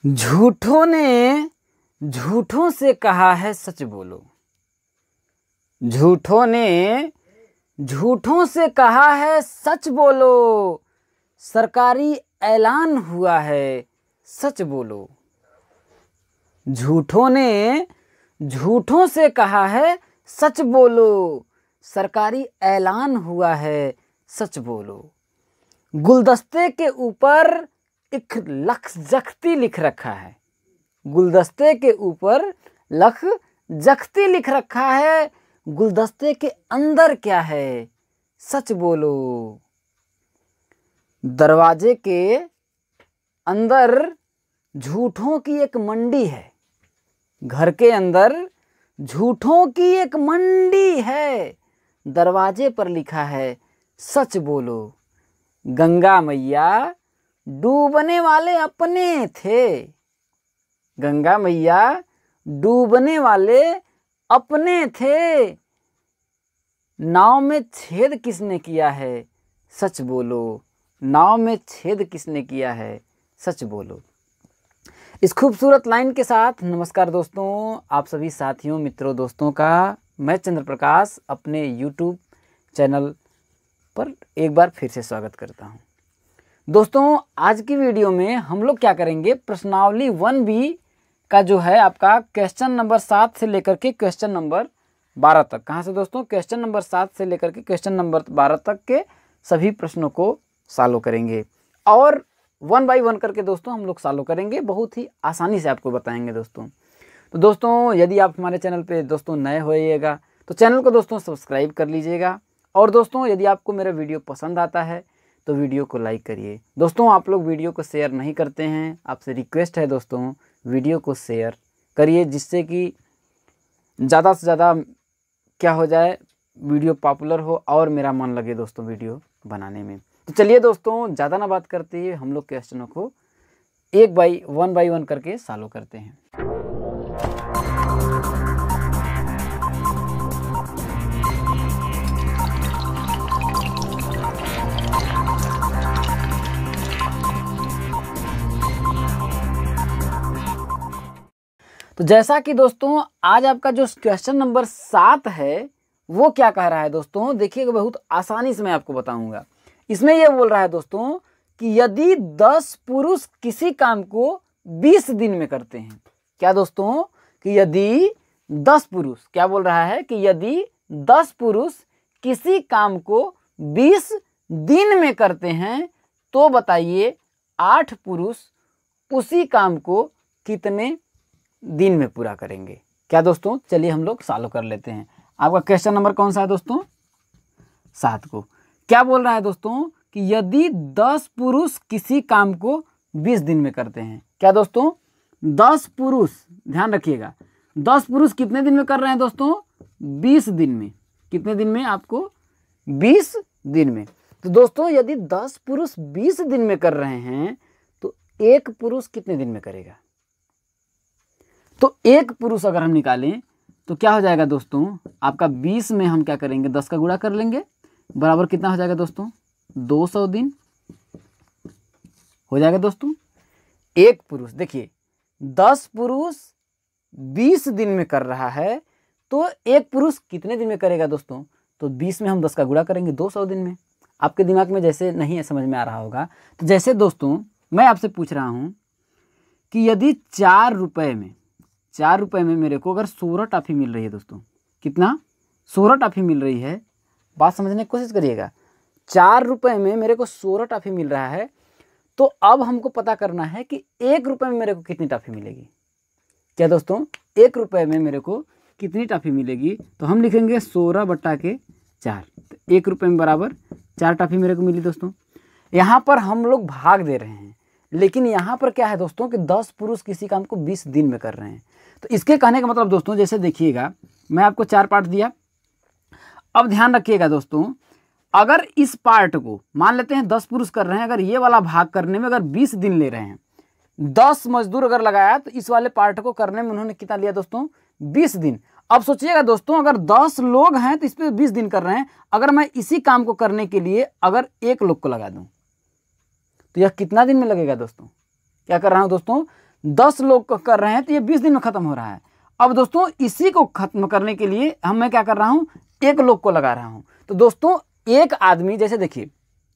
झूठों ने झूठों से कहा है सच बोलो। झूठों ने झूठों से कहा है सच बोलो। सरकारी ऐलान हुआ है सच बोलो। झूठों ने झूठों से कहा है सच बोलो। सरकारी ऐलान हुआ है सच बोलो। गुलदस्ते के ऊपर एक लख जख्ती लिख रखा है। गुलदस्ते के ऊपर लख जख्ती लिख रखा है। गुलदस्ते के अंदर क्या है सच बोलो। दरवाजे के अंदर झूठों की एक मंडी है। घर के अंदर झूठों की एक मंडी है। दरवाजे पर लिखा है सच बोलो। गंगा मैया डूबने वाले अपने थे। गंगा मैया डूबने वाले अपने थे। नाव में छेद किसने किया है सच बोलो। नाव में छेद किसने किया है सच बोलो। इस खूबसूरत लाइन के साथ नमस्कार दोस्तों, आप सभी साथियों मित्रों दोस्तों का मैं चंद्र प्रकाश अपने YouTube चैनल पर एक बार फिर से स्वागत करता हूं। दोस्तों आज की वीडियो में हम लोग क्या करेंगे, प्रश्नावली 1B का जो है आपका क्वेश्चन नंबर 7 से लेकर के क्वेश्चन नंबर 12 तक। कहाँ से दोस्तों, क्वेश्चन नंबर 7 से लेकर के क्वेश्चन नंबर 12 तक के सभी प्रश्नों को सॉल्व करेंगे और 1 बाय 1 करके दोस्तों हम लोग सॉल्व करेंगे। बहुत ही आसानी से आपको बताएंगे दोस्तों। तो दोस्तों यदि आप हमारे चैनल पे दोस्तों नए होइएगा तो चैनल को दोस्तों सब्सक्राइब कर लीजिएगा। और दोस्तों यदि आपको मेरा वीडियो पसंद आता है तो वीडियो को लाइक करिए। दोस्तों आप लोग वीडियो को शेयर नहीं करते हैं, आपसे रिक्वेस्ट है दोस्तों वीडियो को शेयर करिए, जिससे कि ज़्यादा से ज़्यादा क्या हो जाए, वीडियो पॉपुलर हो और मेरा मन लगे दोस्तों वीडियो बनाने में। तो चलिए दोस्तों ज़्यादा ना बात करते हुए हम लोग क्वेश्चनों को 1 बाय 1 करके सॉल्व करते हैं। तो जैसा कि दोस्तों आज आपका जो क्वेश्चन नंबर 7 है वो क्या कह रहा है दोस्तों, देखिएगा बहुत आसानी से मैं आपको बताऊंगा। इसमें यह बोल रहा है दोस्तों कि यदि 10 पुरुष किसी काम को 20 दिन में करते हैं। क्या दोस्तों, कि यदि 10 पुरुष, क्या बोल रहा है कि यदि 10 पुरुष किसी काम को 20 दिन में करते हैं तो बताइए 8 पुरुष उसी काम को कितने दिन में पूरा करेंगे। क्या दोस्तों, चलिए हम लोग सॉल्व कर लेते हैं। आपका क्वेश्चन नंबर कौन सा है दोस्तों, 7 को। क्या बोल रहा है दोस्तों कि यदि 10 पुरुष किसी काम को 20 दिन में करते हैं। क्या दोस्तों, 10 पुरुष, ध्यान रखिएगा 10 पुरुष कितने दिन में कर रहे हैं दोस्तों, 20 दिन में। कितने दिन में आपको, 20 दिन में। तो दोस्तों यदि 10 पुरुष 20 दिन में कर रहे हैं तो एक पुरुष कितने दिन में करेगा। तो एक पुरुष अगर हम निकालें तो क्या हो जाएगा दोस्तों, आपका 20 में हम क्या करेंगे, 10 का गुणा कर लेंगे, बराबर कितना हो जाएगा दोस्तों, 200 दिन हो जाएगा दोस्तों। एक पुरुष, देखिए 10 पुरुष 20 दिन में कर रहा है तो एक पुरुष कितने दिन में करेगा दोस्तों, तो 20 में हम 10 का गुणा करेंगे 200 दिन में। आपके दिमाग में जैसे नहीं समझ में आ रहा होगा, तो जैसे दोस्तों मैं आपसे पूछ रहा हूं कि यदि 4 रुपए में मेरे को अगर 16 टॉफी मिल रही है दोस्तों, कितना, 16 टॉफी मिल रही है। बात समझने की कोशिश करिएगा। 4 रुपए में मेरे को 16 टॉफी मिल रहा है तो अब हमको पता करना है कि 1 रुपए में मेरे को कितनी टॉफी मिलेगी। क्या दोस्तों, 1 रुपए में मेरे को कितनी टॉफी मिलेगी, तो हम लिखेंगे 16/4। तो 1 रुपए में बराबर 4 टॉफी मेरे को मिली दोस्तों। यहाँ पर हम लोग भाग दे रहे हैं, लेकिन यहाँ पर क्या है दोस्तों कि 10 पुरुष किसी काम को 20 दिन में कर रहे हैं। तो इसके कहने का मतलब दोस्तों, जैसे देखिएगा मैं आपको 4 पार्ट दिया। अब ध्यान रखिएगा दोस्तों, अगर इस पार्ट को मान लेते हैं 10 पुरुष कर रहे हैं, अगर ये वाला भाग करने में अगर 20 दिन ले रहे हैं, 10 मजदूर अगर लगाया तो इस वाले पार्ट को करने में उन्होंने कितना लिया दोस्तों, 20 दिन। अब सोचिएगा दोस्तों, अगर 10 लोग हैं तो इस पर 20 दिन कर रहे हैं। अगर मैं इसी काम को करने के लिए अगर 1 लोग को लगा दूं तो यह कितना दिन में लगेगा दोस्तों। क्या कर रहा हूं दोस्तों, 10 लोग कर रहे हैं तो ये 20 दिन में खत्म हो रहा है। अब दोस्तों इसी को खत्म करने के लिए मैं क्या कर रहा हूँ, एक लोग को लगा रहा हूँ। तो दोस्तों एक आदमी, जैसे देखिए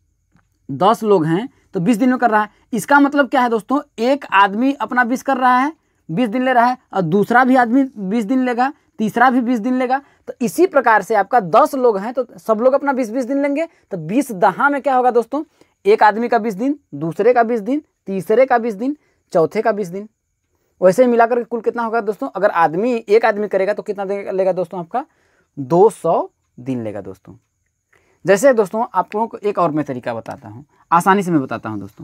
10 लोग हैं तो 20 दिन में कर रहा है। इसका मतलब क्या है दोस्तों, एक आदमी अपना 20 कर रहा है, 20 दिन ले रहा है, और दूसरा भी आदमी 20 दिन लेगा, तीसरा भी 20 दिन लेगा। तो इसी प्रकार से आपका 10 लोग हैं तो सब लोग अपना 20-20 दिन लेंगे। तो 20 दहा में क्या होगा दोस्तों, एक आदमी का 20 दिन, दूसरे का 20 दिन, तीसरे का 20 दिन, चौथे का 20 दिन। वैसे ही मिलाकर कुल कितना होगा दोस्तों, अगर एक आदमी करेगा तो कितना लेगा दोस्तों, आपका 200 दिन लेगा दोस्तों। जैसे दोस्तों आप लोगों को एक और मैं तरीका बताता हूँ, आसानी से मैं बताता हूँ दोस्तों।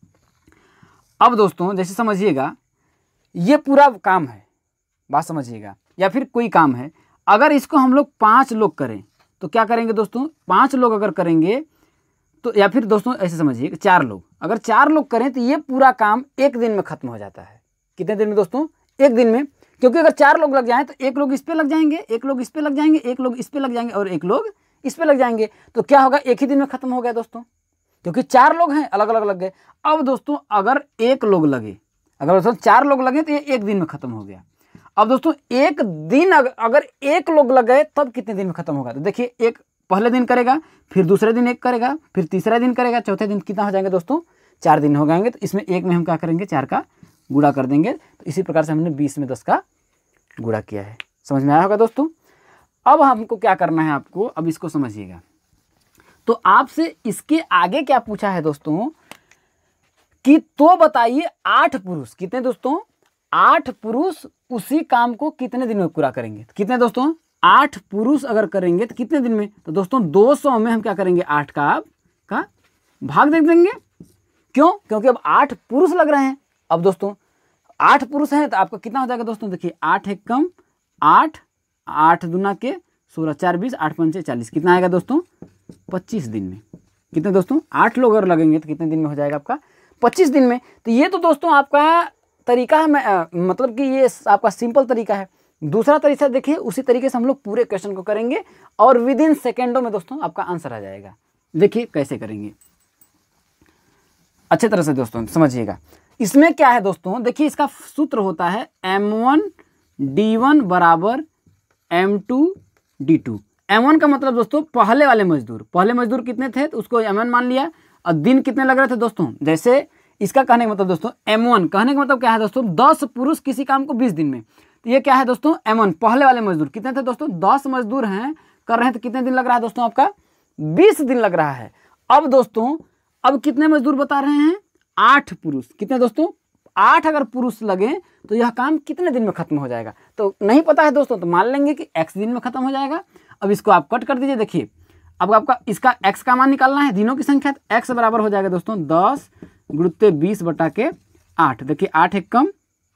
अब दोस्तों जैसे समझिएगा, ये पूरा काम है, बात समझिएगा, या फिर कोई काम है, अगर इसको हम लोग 5 लोग करें तो क्या करेंगे दोस्तों, 5 लोग अगर करेंगे तो, या फिर दोस्तों ऐसे समझिए 4 लोग, अगर 4 लोग करें तो ये पूरा काम एक दिन में खत्म हो जाता है। कितने दिन में दोस्तों, एक दिन में। क्योंकि अगर 4 लोग लग जाएं तो एक लोग इस पे लग जाएंगे, एक लोग इस पे लग जाएंगे, एक लोग इस पे लग जाएंगे और एक लोग इस पे लग जाएंगे। तो क्या होगा, एक ही दिन में खत्म हो गया दोस्तों, क्योंकि 4 लोग हैं अलग अलग लग गए। अब दोस्तों अगर एक लोग लगे, अगर दोस्तों 4 लोग लगे तो ये एक दिन में खत्म हो गया। अब दोस्तों एक दिन अगर एक लोग लग गए तब कितने दिन में खत्म होगा, तो देखिए एक पहले दिन करेगा, फिर दूसरे दिन एक करेगा, फिर तीसरा दिन करेगा, चौथे दिन कितना हो जाएंगे दोस्तों, 4 दिन हो जाएंगे। तो इसमें एक में हम क्या करेंगे, 4 का गुणा कर देंगे। तो इसी प्रकार से हमने 20 में 10 का गुणा किया है। समझ में आया होगा दोस्तों। अब हमको क्या करना है, आपको अब इसको समझिएगा। तो आपसे इसके आगे क्या पूछा है दोस्तों कि तो बताइए 8 पुरुष, कितने दोस्तों, 8 पुरुष उसी काम को कितने दिन में पूरा करेंगे। तो कितने दोस्तों, 8 पुरुष अगर करेंगे तो कितने दिन में, तो दोस्तों 200 में हम क्या करेंगे, 8 का भाग दे देंगे। क्यों, क्योंकि अब 8 पुरुष लग रहे हैं। अब दोस्तों 8 पुरुष हैं तो आपका कितना हो जाएगा दोस्तों, देखिए 8 एक कम 8, 8 दूना के 16, 4 20, 8 पंचे 40, कितना आएगा दोस्तों, 25 दिन में। कितने दोस्तों, 8 लोग अगर लगेंगे तो कितने दिन में हो जाएगा आपका, 25 दिन में। तो ये तो दोस्तों आपका तरीका है, मतलब कि ये आपका सिंपल तरीका है। दूसरा तरीका देखिए, उसी तरीके से हम लोग पूरे क्वेश्चन को करेंगे और विद इन सेकेंडों में दोस्तों आपका आंसर आ जाएगा। देखिए कैसे करेंगे, अच्छे तरह से दोस्तों समझिएगा। इसमें क्या है दोस्तों, देखिए इसका सूत्र होता है M1 D1 बराबर M2 D2। M1 का मतलब दोस्तों पहले वाले मजदूर, पहले मजदूर कितने थे तो उसको M1 मान लिया, और दिन कितने लग रहे थे दोस्तों। जैसे इसका कहने का मतलब दोस्तों M1 कहने का मतलब क्या है दोस्तों, 10 पुरुष किसी काम को 20 दिन में। तो ये क्या है दोस्तों, M1 पहले वाले मजदूर कितने थे दोस्तों, 10 मजदूर हैं कर रहे हैं तो कितने दिन लग रहा है दोस्तों, आपका 20 दिन लग रहा है। अब दोस्तों अब कितने मजदूर बता रहे हैं, 8 पुरुष, कितने दोस्तों, 8 अगर पुरुष लगे तो यह काम कितने दिन में खत्म हो जाएगा। तो नहीं पता है दोस्तों तो मान लेंगे कि x दिन में खत्म हो जाएगा। अब इसको आप कट कर दीजिए। देखिए अब आपका इसका x का मान निकालना है, दिनों की संख्या, x बराबर हो जाएगा दोस्तों 10 गुणुत्ते 20 बटा के 8। देखिए 8 एक कम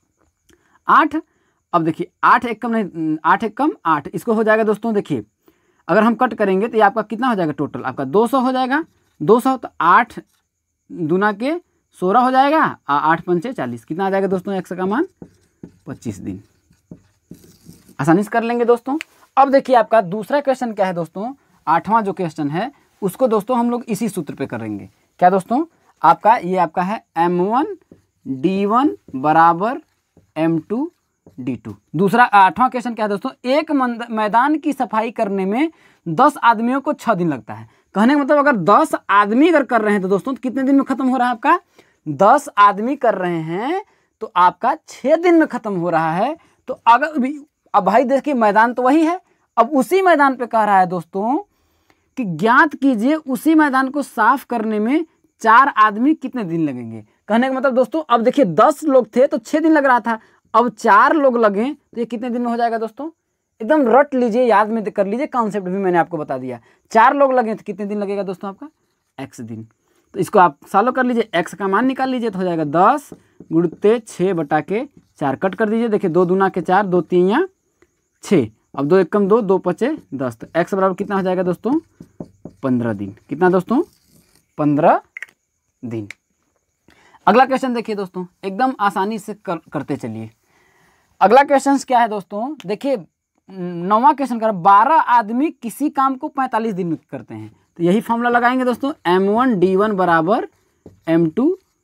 8, अब देखिए 8 एक कम नहीं, 8 एक कम 8, इसको हो जाएगा दोस्तों। देखिए अगर हम कट करेंगे तो ये आपका कितना हो जाएगा, टोटल आपका 200 हो जाएगा। 200 तो 8 दूना के 16 हो जाएगा, 8 पंचे 40, कितना आ जाएगा दोस्तों, x का मान 25 दिन। आसानी से कर लेंगे दोस्तों। अब देखिए आपका दूसरा क्वेश्चन क्या है दोस्तों, 8वां जो क्वेश्चन है उसको दोस्तों हम लोग इसी सूत्र पे करेंगे। क्या दोस्तों, आपका ये आपका है M1 D1 बराबर M2 D2। दूसरा 8वां क्वेश्चन क्या है दोस्तों, एक मैदान की सफाई करने में 10 आदमियों को 6 दिन लगता है। कहने का मतलब अगर 10 आदमी अगर कर रहे हैं तो दोस्तों कितने दिन में खत्म हो रहा है आपका, 10 आदमी कर रहे हैं तो आपका 6 दिन में खत्म हो रहा है। तो अगर अब भाई देखिए मैदान तो वही है, अब उसी मैदान पे कह रहा है दोस्तों कि ज्ञात कीजिए उसी मैदान को साफ करने में 4 आदमी कितने दिन लगेंगे। कहने का मतलब दोस्तों अब देखिए 10 लोग थे तो 6 दिन लग रहा था, अब 4 लोग लगे तो ये कितने दिन में हो जाएगा दोस्तों, एकदम रट लीजिए, याद में कर लीजिए, कॉन्सेप्ट भी मैंने आपको बता दिया। 4 लोग लगे तो कितने दिन लगेगा दोस्तों, आपका x दिन। तो इसको आप सॉल्व कर लीजिए, x का मान निकाल लीजिए तो हो जाएगा 10 गुणुत्ते 6 बटा के 4, कट कर दीजिए। देखिए 2 दूना के 4, 2 3 6, अब 2 एक कम 2, 2 पचे 10, तो x बराबर कितना हो जाएगा दोस्तों, 15 दिन। कितना दोस्तों, 15 दिन। अगला क्वेश्चन देखिए दोस्तों, एकदम आसानी से करते चलिए। अगला क्वेश्चन क्या है दोस्तों, देखिए 9वां क्वेश्चन कर, 12 आदमी किसी काम को 45 दिन में करते हैं। तो यही फॉर्मूला लगाएंगे दोस्तों, M1 D1 बराबर M2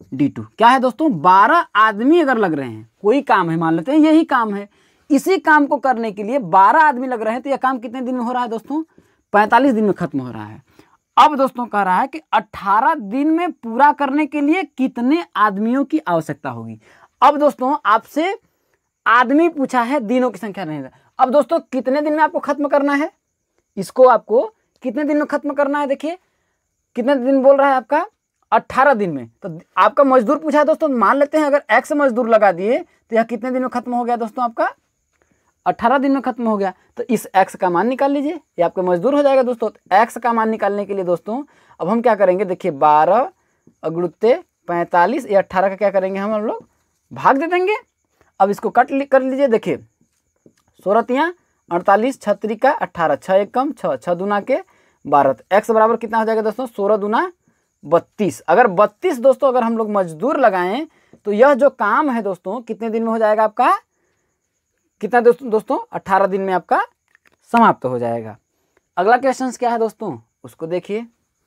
D2। क्या है दोस्तों, 12 आदमी अगर लग रहे हैं, कोई काम है, मान लेते हैं यही काम है, इसी काम को करने के लिए 12 आदमी लग रहे हैं, तो यह काम कितने दिन में हो रहा है दोस्तों, 45 दिन में खत्म हो रहा है। अब दोस्तों कह रहा है कि 18 दिन में पूरा करने के लिए कितने आदमियों की आवश्यकता होगी। अब दोस्तों आपसे आदमी पूछा है, दिनों की संख्या नहीं है। अब दोस्तों कितने दिन में आपको खत्म करना है, इसको आपको कितने दिन में खत्म करना है, देखिए कितने दिन बोल रहा है आपका, 18 दिन में। तो आपका मजदूर पूछा है दोस्तों, मान लेते हैं अगर x मजदूर लगा दिए तो यह कितने दिन में खत्म हो गया दोस्तों, आपका 18 दिन में खत्म हो गया। तो इस x का मान निकाल लीजिए, ये आपका मजदूर हो जाएगा दोस्तों। तो x का मान निकालने के लिए दोस्तों अब हम क्या करेंगे, देखिए 12 × 45, ये 18 का क्या करेंगे हम लोग भाग दे देंगे। अब इसको कट कर लीजिए, देखिए 16 तियाँ 48, 6 त्रिका 18, 6 एक कम 6, 6 दूना के 12। तो x बराबर कितना हो जाएगा दोस्तों, 16 दूना 32। अगर 32 दोस्तों अगर हम लोग मजदूर लगाएं तो यह जो काम है दोस्तों कितने दिन में हो जाएगा आपका, कितना दोस्तों 18 दिन में आपका समाप्त हो जाएगा। अगला क्वेश्चन क्या है दोस्तों, उसको देखिए।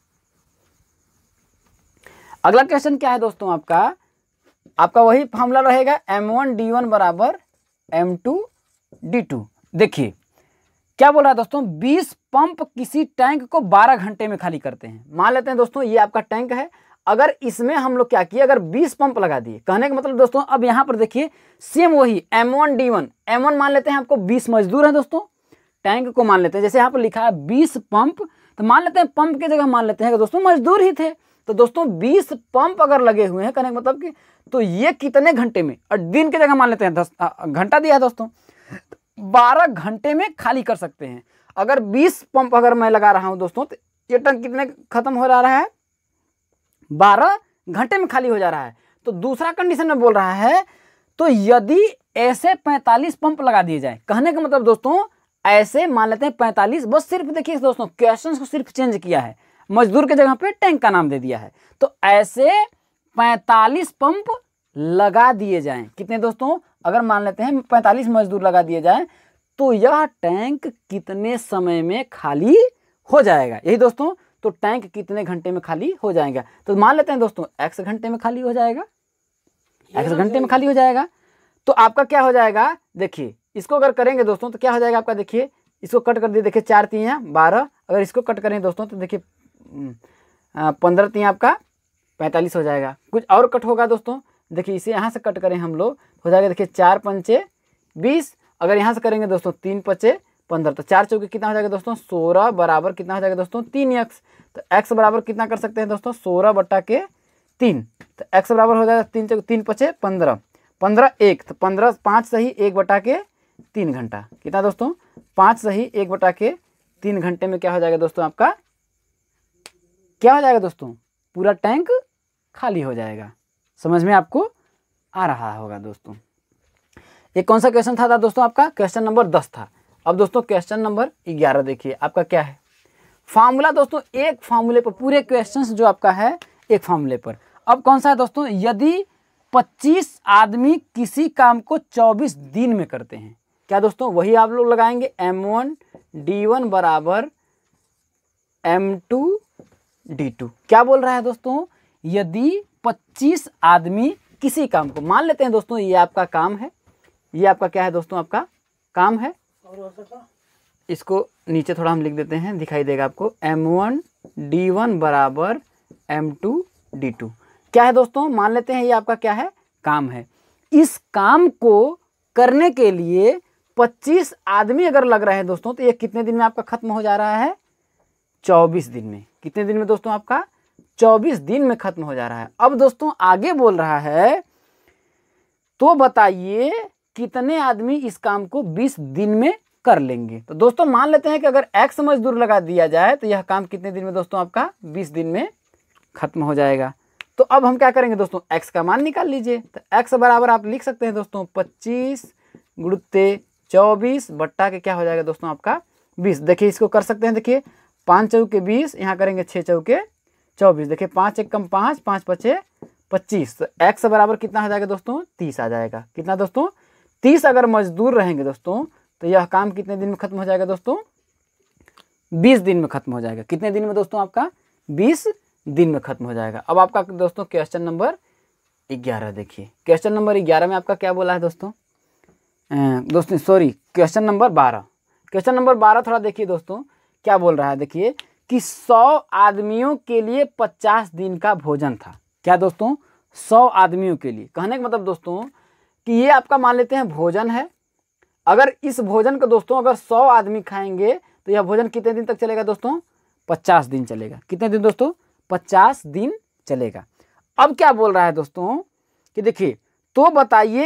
अगला क्वेश्चन क्या है दोस्तों, आपका वही फॉर्मूला रहेगा M1D1 बराबर M2D2। देखिए क्या बोल रहा है दोस्तों, 20 पंप किसी टैंक को 12 घंटे में खाली करते हैं। मान लेते हैं दोस्तों ये आपका टैंक है, अगर इसमें हम लोग क्या किए, अगर 20 पंप लगा दिए, कहने का मतलब दोस्तों अब यहाँ पर देखिए सेम वही M1D1, M1 मान लेते हैं आपको 20 मजदूर हैं दोस्तों, टैंक को मान लेते हैं जैसे यहाँ पर लिखा है 20 पंप, तो मान लेते हैं पंप की जगह मान लेते हैं कि दोस्तों मजदूर ही थे। तो दोस्तों 20 पंप अगर लगे हुए हैं, कहने का मतलब कि तो ये कितने घंटे में, और दिन की जगह मान लेते हैं 10 घंटा दिया है दोस्तों, 12 घंटे में खाली कर सकते हैं। अगर 20 पंप अगर मैं लगा रहा हूं दोस्तों तो ये टैंक कितने खत्म हो रहा है, 12 घंटे में खाली हो जा रहा है। तो दूसरा कंडीशन में बोल रहा है, तो यदि ऐसे 45 पंप लगा दिए जाए, कहने का मतलब दोस्तों ऐसे मान लेते हैं 45, बस सिर्फ देखिए दोस्तों क्वेश्चन को सिर्फ चेंज किया है, मजदूर के जगह पे टैंक का नाम दे दिया है। तो ऐसे 45 पंप लगा दिए जाएं, कितने दोस्तों, अगर मान लेते हैं 45 मजदूर लगा दिए जाएं तो यह टैंक कितने समय में खाली हो जाएगा, यही दोस्तों। तो टैंक कितने घंटे में खाली हो जाएगा, तो मान लेते हैं दोस्तों x घंटे में खाली हो जाएगा, x घंटे में खाली हो जाएगा। तो आपका क्या हो जाएगा, देखिए इसको अगर करेंगे दोस्तों तो क्या हो जाएगा आपका, देखिए इसको कट कर दिए, देखिए 4 तियाँ 12, अगर इसको कट करें दोस्तों तो देखिए 15 तियाँ आपका 45 हो जाएगा। कुछ और कट होगा दोस्तों, देखिए इसे यहाँ से कट करें हम लोग, हो जाएगा देखिए 4 पंचे 20, अगर यहाँ से करेंगे दोस्तों 3 पचे 15, तो 4 चौके कितना हो जाएगा दोस्तों 16 बराबर कितना हो जाएगा दोस्तों 3x। तो x बराबर कितना कर सकते हैं दोस्तों 16 बटा के 3, तो x बराबर हो जाएगा 3 चौके 3 पचे 15, 15 1, तो 15 5 सही 1 बटा के 3 घंटा, कितना दोस्तों 5 सही 1 बटा के 3 घंटे में क्या हो जाएगा दोस्तों, आपका क्या हो जाएगा दोस्तों, पूरा टैंक खाली हो जाएगा। समझ में आपको आ रहा होगा दोस्तों। ये कौन सा क्वेश्चन था दोस्तों, आपका क्वेश्चन नंबर 10 था। अब दोस्तों क्वेश्चन नंबर 11 देखिए, आपका क्या है फार्मूला दोस्तों, एक फार्मूले पर पूरे क्वेश्चंस जो आपका है एक फार्मूले पर। अब कौन सा है दोस्तों, यदि 25 आदमी किसी काम को 24 दिन में करते हैं, क्या दोस्तों वही आप लोग लगाएंगे M1D1 बराबर M2D2। क्या बोल रहा है दोस्तों, यदि 25 आदमी किसी काम को, मान लेते हैं दोस्तों ये आपका काम है, ये आपका क्या है दोस्तों, आपका काम है, इसको नीचे थोड़ा हम लिख देते हैं, दिखाई देगा आपको, M1D1 बराबर M2D2। क्या है दोस्तों, मान लेते हैं ये आपका क्या है, काम है। इस काम को करने के लिए 25 आदमी अगर लग रहे हैं दोस्तों, तो ये कितने दिन में आपका खत्म हो जा रहा है, 24 दिन में। कितने दिन में दोस्तों, आपका 24 दिन में खत्म हो जा रहा है। अब दोस्तों आगे बोल रहा है, तो बताइए कितने आदमी इस काम को 20 दिन में कर लेंगे। तो दोस्तों मान लेते हैं कि अगर x मजदूर लगा दिया जाए तो यह काम कितने दिन में दोस्तों, आपका 20 दिन में खत्म हो जाएगा। तो अब हम क्या करेंगे दोस्तों, x का मान निकाल लीजिए। तो x बराबर आप लिख सकते हैं दोस्तों 25 × 24 बट्टा के क्या हो जाएगा दोस्तों, आपका 20। देखिए इसको कर सकते हैं, देखिए 5 चौके 20, यहाँ करेंगे 6 चौके 24, देखिए 5 एक कम 5, 5 पचे 25। तो x बराबर कितना हो जाएगा दोस्तों, 30 आ जाएगा। कितना दोस्तों, 30 अगर मजदूर रहेंगे दोस्तों तो यह काम कितने दिन में खत्म हो जाएगा दोस्तों, 20 दिन में खत्म हो जाएगा। कितने दिन में दोस्तों, आपका 20 दिन में खत्म हो जाएगा। अब आपका दोस्तों क्वेश्चन नंबर 11 देखिए क्वेश्चन नंबर 11 में आपका क्या बोला है दोस्तों, क्वेश्चन नंबर 12। क्वेश्चन नंबर 12 थोड़ा देखिए दोस्तों क्या बोल रहा है, देखिए कि 100 आदमियों के लिए 50 दिन का भोजन था। क्या दोस्तों, 100 आदमियों के लिए, कहने का मतलब दोस्तों कि ये आपका मान लेते हैं भोजन है। अगर इस भोजन को दोस्तों अगर 100 आदमी खाएंगे तो यह भोजन कितने दिन तक चलेगा दोस्तों, 50 दिन चलेगा। कितने दिन दोस्तों, 50 दिन चलेगा। अब क्या बोल रहा है दोस्तों कि देखिए तो बताइए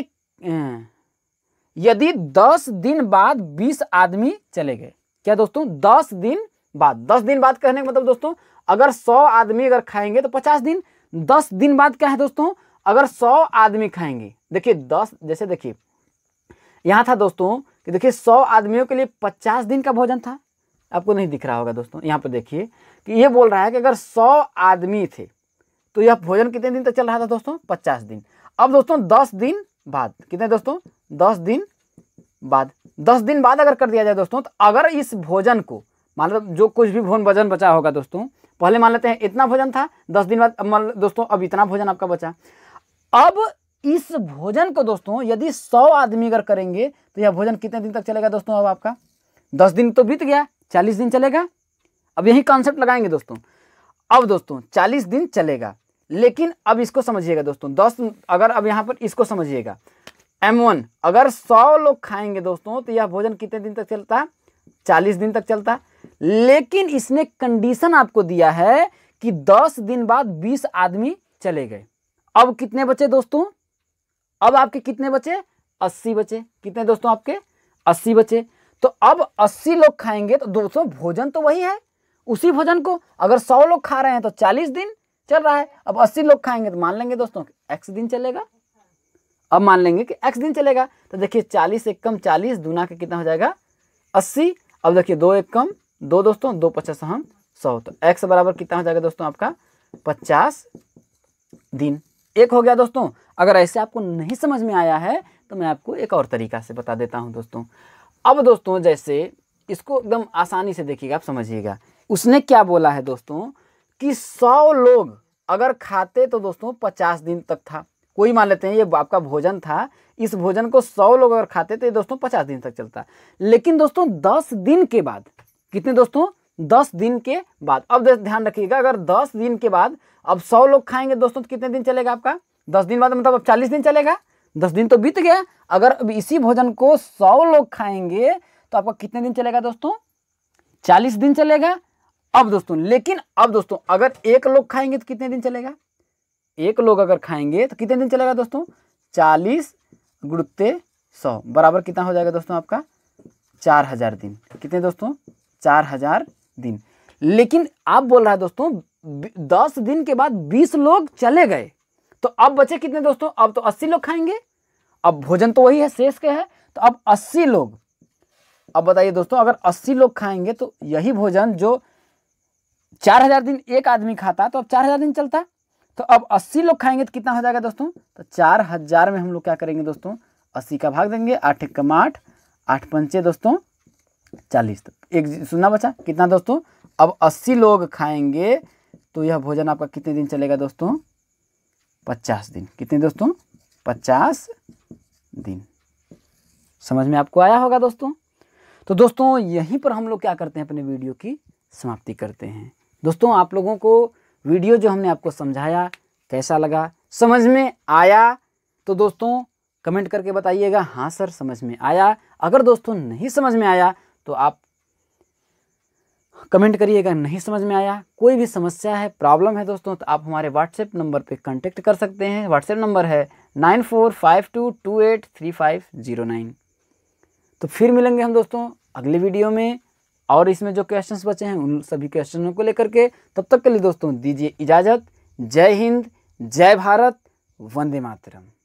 यदि 10 दिन बाद 20 आदमी चले गए। क्या दोस्तों, 10 दिन बाद, 10 दिन बाद कहने का मतलब दोस्तों अगर 100 आदमी अगर खाएंगे तो 50 दिन, 10 दिन बाद क्या है दोस्तों, अगर 100 आदमी खाएंगे, देखिए 10, जैसे देखिए यहाँ था दोस्तों कि देखिए 100 आदमियों के लिए 50 दिन का भोजन था। आपको नहीं दिख रहा होगा दोस्तों, यहाँ पर देखिए कि ये बोल रहा है कि अगर 100 आदमी थे तो यह भोजन कितने दिन तक चल रहा था दोस्तों, 50 दिन। अब दोस्तों 10 दिन बाद, कितने दोस्तों, 10 दिन बाद, 10 दिन बाद अगर कर दिया जाए दोस्तों, तो अगर इस भोजन को मतलब जो कुछ भी भोजन बचा होगा दोस्तों, पहले मान लेते हैं इतना भोजन था, 10 दिन बाद दोस्तों अब इतना भोजन आपका बचा। अब इस भोजन को दोस्तों यदि 100 आदमी अगर करेंगे तो यह भोजन कितने दिन तक चलेगा दोस्तों, अब आपका 10 दिन तो बीत गया, 40 दिन चलेगा। अब यही कॉन्सेप्ट लगाएंगे दोस्तों। अब दोस्तों 40 दिन चलेगा, लेकिन अब इसको समझिएगा दोस्तों, 10 अगर अब यहाँ पर इसको समझिएगा, M1 अगर 100 लोग खाएंगे दोस्तों तो यह भोजन कितने दिन तक चलता, 40 दिन तक चलता। लेकिन इसने कंडीशन आपको दिया है कि 10 दिन बाद 20 आदमी चले गए। अब कितने बचे दोस्तों, अब आपके कितने बचे, 80 बचे। कितने दोस्तों आपके, 80 बचे। तो अब 80 लोग खाएंगे तो दोस्तों भोजन तो वही है, उसी भोजन को अगर 100 लोग खा रहे हैं तो 40 दिन चल रहा है। अब 80 लोग खाएंगे तो मान लेंगे दोस्तों x दिन चलेगा। अब मान लेंगे कि x दिन चलेगा। तो देखिए 40 एक कम 40, दूना के कितना हो जाएगा 80। अब देखिए 2 एक कम 2 दोस्तों, 2 50 हम 100, तो x बराबर कितना हो जाएगा दोस्तों आपका 50 दिन। एक हो गया दोस्तों। अगर ऐसे आपको नहीं समझ में आया है तो मैं आपको एक और तरीका से बता देता हूं दोस्तों। अब दोस्तों जैसे इसको एकदम आसानी से देखिएगा, आप समझिएगा। उसने क्या बोला है दोस्तों कि 100 लोग अगर खाते तो दोस्तों 50 दिन तक था। कोई मान लेते हैं ये आपका भोजन था, इस भोजन को 100 लोग अगर खाते तो ये दोस्तों 50 दिन तक चलता। लेकिन दोस्तों 10 दिन के बाद, कितने दोस्तों, 10 दिन के बाद, अब ध्यान रखिएगा अगर 10 दिन के बाद अब 100 लोग खाएंगे दोस्तों तो कितने दिन चलेगा आपका, 10 दिन बाद मतलब अब 40 दिन चलेगा। 10 दिन तो बीत गया। अगर अब इसी भोजन को 100 लोग खाएंगे तो आपका कितने दिन चलेगा दोस्तों, 40 दिन चलेगा। अब दोस्तों लेकिन अब दोस्तों अगर 1 लोग खाएंगे तो कितने दिन चलेगा, 1 लोग अगर खाएंगे तो कितने दिन चलेगा दोस्तों, 40 गुणुत्ते 100 बराबर कितना हो जाएगा दोस्तों आपका 4000 दिन। कितने दोस्तों, 4000 दिन। लेकिन आप बोल रहा है दोस्तों 10 दिन के बाद 20 लोग चले गए, तो अब बचे कितने दोस्तों, अब तो 80 लोग खाएंगे। अब भोजन तो वही है, शेष के है, तो अब 80 लोग, अब बताइए दोस्तों अगर 80 लोग खाएंगे तो यही भोजन जो 4000 दिन एक आदमी खाता तो अब 4000 दिन चलता। तो अब 80 लोग खाएंगे तो कितना हो जाएगा दोस्तों, तो 4000 में हम लोग क्या करेंगे दोस्तों, 80 का भाग देंगे, 8 एक कम 8, 8 पंचे दोस्तों 40, तो एक सुना बचा कितना दोस्तों। अब 80 लोग खाएंगे तो यह भोजन आपका कितने दिन चलेगा दोस्तों, 50 दिन। कितने दोस्तों, 50 दिन। समझ में आपको आया होगा दोस्तों। तो दोस्तों यहीं पर हम लोग क्या करते हैं, अपने वीडियो की समाप्ति करते हैं। दोस्तों आप लोगों को वीडियो जो हमने आपको समझाया कैसा लगा, समझ में आया तो दोस्तों कमेंट करके बताइएगा हाँ सर समझ में आया। अगर दोस्तों नहीं समझ में आया तो आप कमेंट करिएगा नहीं समझ में आया। कोई भी समस्या है, प्रॉब्लम है दोस्तों, तो आप हमारे व्हाट्सएप नंबर पे कांटेक्ट कर सकते हैं। व्हाट्सएप नंबर है 9452283509। तो फिर मिलेंगे हम दोस्तों अगले वीडियो में, और इसमें जो क्वेश्चंस बचे हैं उन सभी क्वेश्चनों को लेकर के। तब तक के लिए दोस्तों दीजिए इजाज़त। जय हिंद, जय भारत, वंदे मातरम।